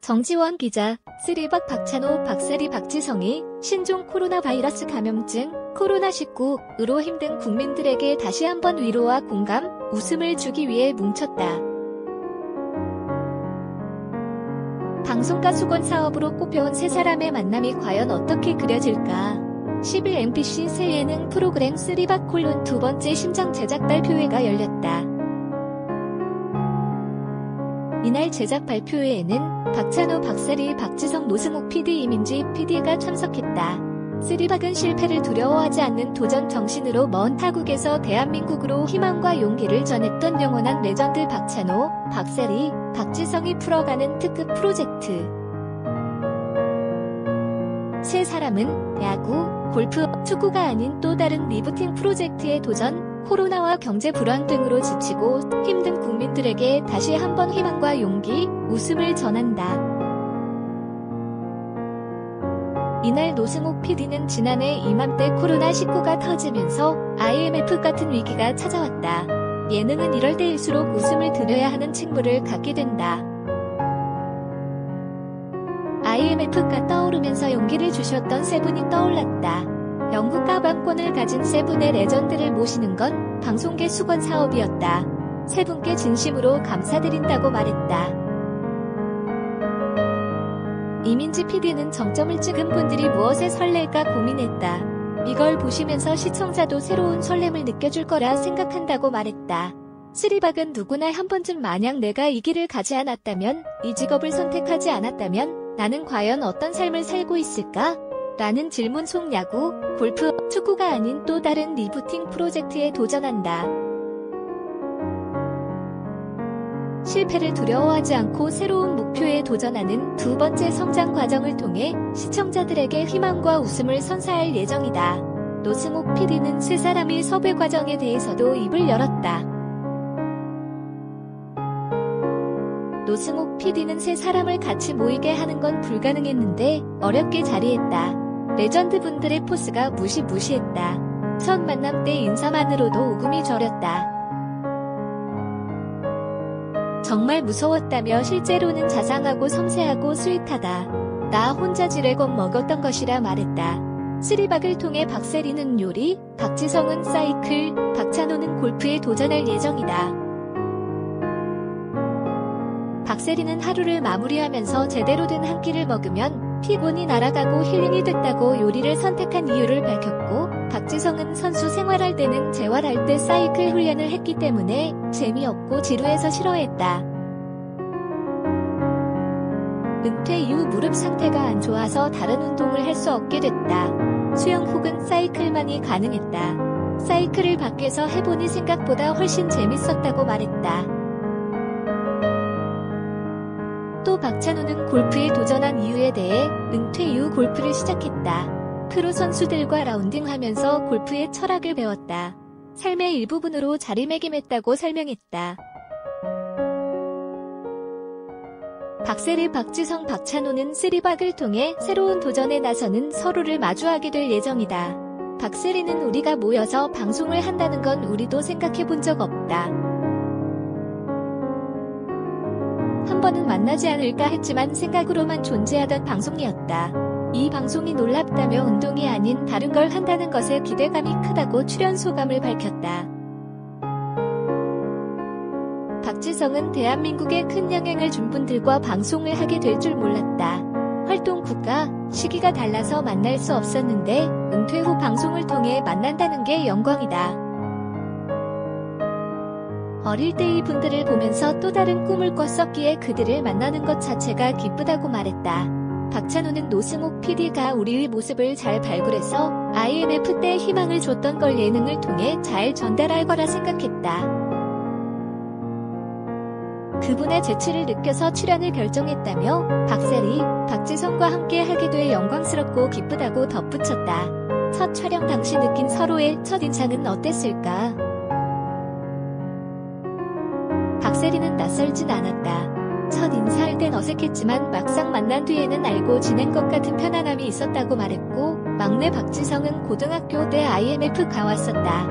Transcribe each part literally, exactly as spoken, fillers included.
정지원 기자, 쓰리박 박찬호, 박세리, 박지성이 신종 코로나 바이러스 감염증 코로나 십구로 힘든 국민들에게 다시 한번 위로와 공감, 웃음을 주기 위해 뭉쳤다. 방송가 수건 사업으로 꼽혀온 세 사람의 만남이 과연 어떻게 그려질까? 십일 엠비씨 새 예능 프로그램 쓰리박 콜론 두 번째 심장 제작 발표회가 열렸다. 이날 제작 발표회에는 박찬호, 박세리, 박지성, 노승욱 피디, 이민지 피디가 참석했다. 쓰리박은 실패를 두려워하지 않는 도전 정신으로 먼 타국에서 대한민국으로 희망과 용기를 전했던 영원한 레전드 박찬호, 박세리, 박지성이 풀어가는 특급 프로젝트. 세 사람은 야구, 골프, 축구가 아닌 또 다른 리부팅 프로젝트에 도전, 코로나와 경제 불안 등으로 지치고 힘든 국민들에게 다시 한번 희망과 용기, 웃음을 전한다. 이날 노승욱 피디는 지난해 이맘때 코로나 십구가 터지면서 아이엠에프 같은 위기가 찾아왔다. 예능은 이럴 때일수록 웃음을 드려야 하는 책무를 갖게 된다. 아이엠에프가 떠오르면서 용기를 주셨던 세 분이 떠올랐다. 영국 가방권을 가진 세 분의 레전드를 모시는 건 방송계 수건 사업이었다. 세 분께 진심으로 감사드린다고 말했다. 이민지 피디는 정점을 찍은 분들이 무엇에 설렐까 고민했다. 이걸 보시면서 시청자도 새로운 설렘을 느껴줄 거라 생각한다고 말했다. 쓰리박은 누구나 한 번쯤 만약 내가 이 길을 가지 않았다면, 이 직업을 선택하지 않았다면 나는 과연 어떤 삶을 살고 있을까? 라는 질문 속 야구, 골프, 축구가 아닌 또 다른 리부팅 프로젝트에 도전한다. 실패를 두려워하지 않고 새로운 목표에 도전하는 두 번째 성장 과정을 통해 시청자들에게 희망과 웃음을 선사할 예정이다. 노승욱 피디는 세 사람이 섭외 과정에 대해서도 입을 열었다. 노승욱 피디는 세 사람을 같이 모이게 하는 건 불가능했는데 어렵게 자리했다. 레전드 분들의 포스가 무시무시했다. 첫 만남 때 인사만으로도 오금이 저렸다. 정말 무서웠다며 실제로는 자상하고 섬세하고 스윗하다. 나 혼자 지레곤 먹었던 것이라 말했다. 쓰리박을 통해 박세리는 요리, 박지성은 사이클, 박찬호는 골프에 도전할 예정이다. 박세리는 하루를 마무리하면서 제대로 된 한 끼를 먹으면 피곤이 날아가고 힐링이 됐다고 요리를 선택한 이유를 밝혔고, 박지성은 선수 생활할 때는 재활할 때 사이클 훈련을 했기 때문에 재미없고 지루해서 싫어했다. 은퇴 이후 무릎 상태가 안 좋아서 다른 운동을 할 수 없게 됐다. 수영 혹은 사이클만이 가능했다. 사이클을 밖에서 해보니 생각보다 훨씬 재밌었다고 말했다. 또 박찬호는 골프에 도전한 이유에 대해 은퇴 이후 골프를 시작했다. 프로 선수들과 라운딩하면서 골프의 철학을 배웠다. 삶의 일부분으로 자리매김했다고 설명했다. 박세리, 박지성, 박찬호는 쓰리박을 통해 새로운 도전에 나서는 서로를 마주하게 될 예정이다. 박세리는 우리가 모여서 방송을 한다는 건 우리도 생각해 본 적 없다. 한 번은 만나지 않을까 했지만 생각으로만 존재하던 방송이었다. 이 방송이 놀랍다며 운동이 아닌 다른 걸 한다는 것에 기대감이 크다고 출연 소감을 밝혔다. 박지성은 대한민국에 큰 영향을 준 분들과 방송을 하게 될 줄 몰랐다. 활동국가, 시기가 달라서 만날 수 없었는데 은퇴 후 방송을 통해 만난다는 게 영광이다. 어릴 때 이 분들을 보면서 또 다른 꿈을 꿨었기에 그들을 만나는 것 자체가 기쁘다고 말했다. 박찬호는 노승욱 피디가 우리의 모습을 잘 발굴해서 아이엠에프 때 희망을 줬던 걸 예능을 통해 잘 전달할 거라 생각했다. 그분의 재치를 느껴서 출연을 결정했다며 박세리, 박지성과 함께 하게 돼 영광스럽고 기쁘다고 덧붙였다. 첫 촬영 당시 느낀 서로의 첫인상은 어땠을까? 박세리는 낯설진 않았다. 첫 인사할 땐 어색했지만 막상 만난 뒤에는 알고 지낸 것 같은 편안함이 있었다고 말했고, 막내 박지성은 고등학교 때 아이엠에프 가왔었다.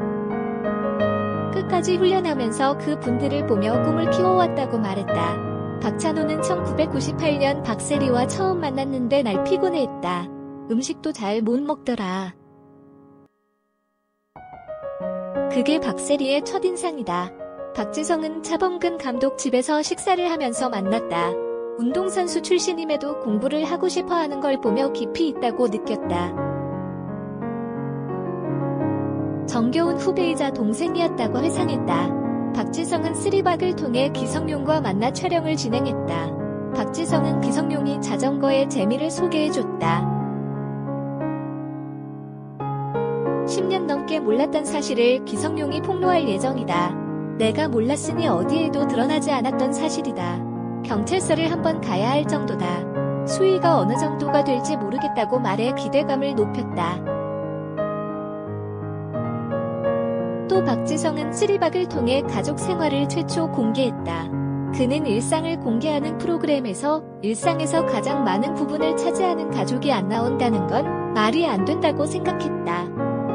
끝까지 훈련하면서 그 분들을 보며 꿈을 키워왔다고 말했다. 박찬호는 천구백구십팔 년 박세리와 처음 만났는데 날 피곤해했다. 음식도 잘 못 먹더라. 그게 박세리의 첫인상이다. 박지성은 차범근 감독 집에서 식사를 하면서 만났다. 운동선수 출신임에도 공부를 하고 싶어하는 걸 보며 깊이 있다고 느꼈다. 정겨운 후배이자 동생이었다고 회상했다. 박지성은 쓰리박을 통해 기성용과 만나 촬영을 진행했다. 박지성은 기성용이 자전거의 재미를 소개해줬다. 십 년 넘게 몰랐던 사실을 기성용이 폭로할 예정이다. 내가 몰랐으니 어디에도 드러나지 않았던 사실이다. 경찰서를 한번 가야 할 정도다. 수위가 어느 정도가 될지 모르겠다고 말해 기대감을 높였다. 또 박지성은 쓰리박을 통해 가족 생활을 최초 공개했다. 그는 일상을 공개하는 프로그램에서 일상에서 가장 많은 부분을 차지하는 가족이 안 나온다는 건 말이 안 된다고 생각했다.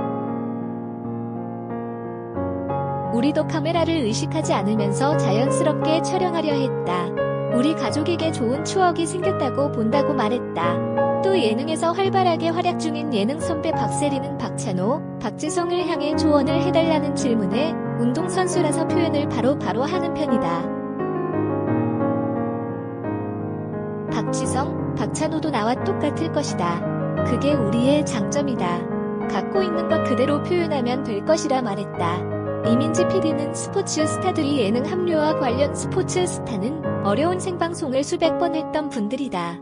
우리도 카메라를 의식하지 않으면서 자연스럽게 촬영하려 했다. 우리 가족에게 좋은 추억이 생겼다고 본다고 말했다. 또 예능에서 활발하게 활약 중인 예능 선배 박세리는 박찬호, 박지성을 향해 조언을 해달라는 질문에 운동선수라서 표현을 바로바로 바로 하는 편이다. 박지성, 박찬호도 나와 똑같을 것이다. 그게 우리의 장점이다. 갖고 있는 것 그대로 표현하면 될 것이라 말했다. 이민지 피디는 스포츠 스타들이 예능 합류와 관련 스포츠 스타는 어려운 생방송을 수백 번 했던 분들이다.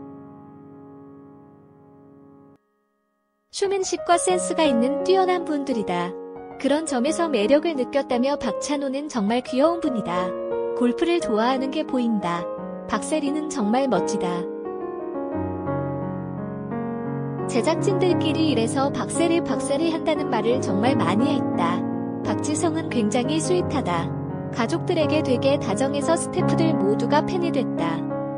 쇼맨십과 센스가 있는 뛰어난 분들이다. 그런 점에서 매력을 느꼈다며 박찬호는 정말 귀여운 분이다. 골프를 좋아하는 게 보인다. 박세리는 정말 멋지다. 제작진들끼리 이래서 박세리 박세리 한다는 말을 정말 많이 했다. 박지성은 굉장히 스윗하다. 가족들에게 되게 다정해서 스태프들 모두가 팬이 됐다.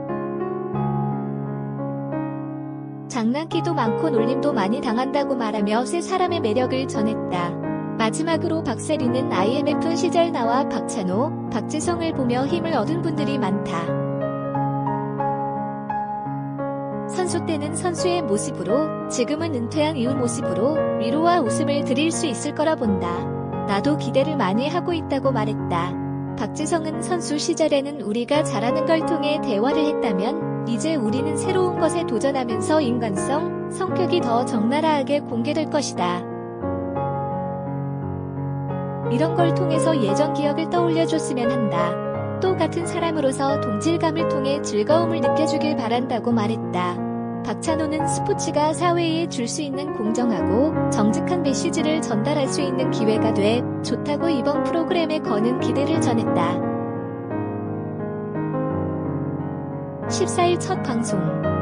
장난기도 많고 놀림도 많이 당한다고 말하며 세 사람의 매력을 전했다. 마지막으로 박세리는 아이엠에프 시절 나와 박찬호, 박지성을 보며 힘을 얻은 분들이 많다. 선수 때는 선수의 모습으로, 지금은 은퇴한 이후 모습으로 위로와 웃음을 드릴 수 있을 거라 본다. 나도 기대를 많이 하고 있다고 말했다. 박지성은 선수 시절에는 우리가 잘하는 걸 통해 대화를 했다면 이제 우리는 새로운 것에 도전하면서 인간성, 성격이 더 적나라하게 공개될 것이다. 이런 걸 통해서 예전 기억을 떠올려줬으면 한다. 또 같은 사람으로서 동질감을 통해 즐거움을 느껴주길 바란다고 말했다. 박찬호는 스포츠가 사회에 줄 수 있는 공정하고 정직한 메시지를 전달할 수 있는 기회가 돼 좋다고 이번 프로그램에 거는 기대를 전했다. 십사 일 첫 방송